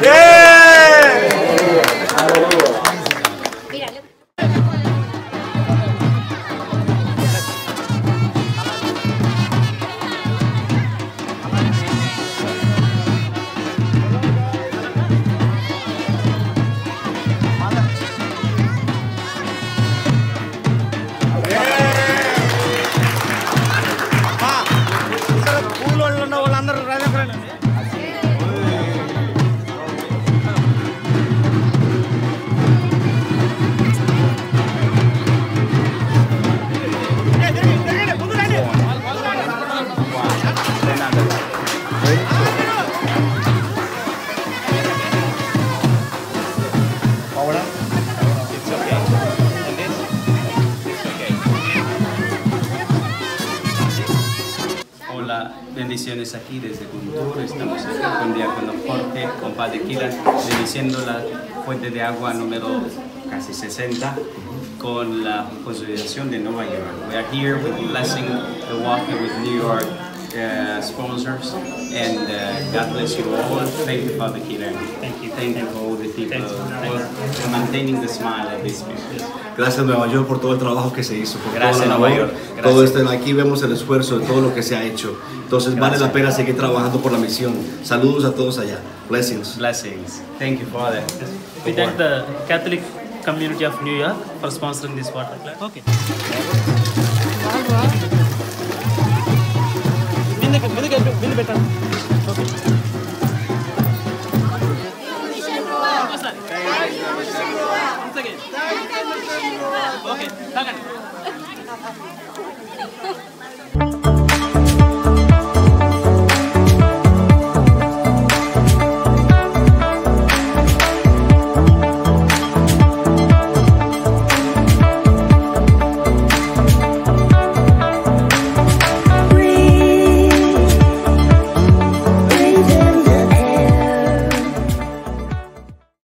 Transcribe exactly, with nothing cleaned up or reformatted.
Hola, bendiciones aquí desde Guntur. Estamos aquí con Diácono Jorge, con Padre Kila, bendiciendo la fuente de agua número casi sesenta con la consolidación de Nueva York. We are here with blessing the Walking with New York uh, sponsors, and uh, God bless you all. Thank you, Father Kila. Thank you. Thank you for all the people for maintaining the smile of these people. Gracias Nueva York por todo el trabajo que se hizo. Por Gracias toda la Nueva labor. York. Gracias. Todo esto, aquí vemos el esfuerzo de todo lo que se ha hecho. Entonces Gracias. vale la pena seguir trabajando por la misión. Saludos a todos allá. Blessings. Blessings. Thank you, Father. We thank the Catholic community of New York for sponsoring this water class. Okay. Okay. Okay.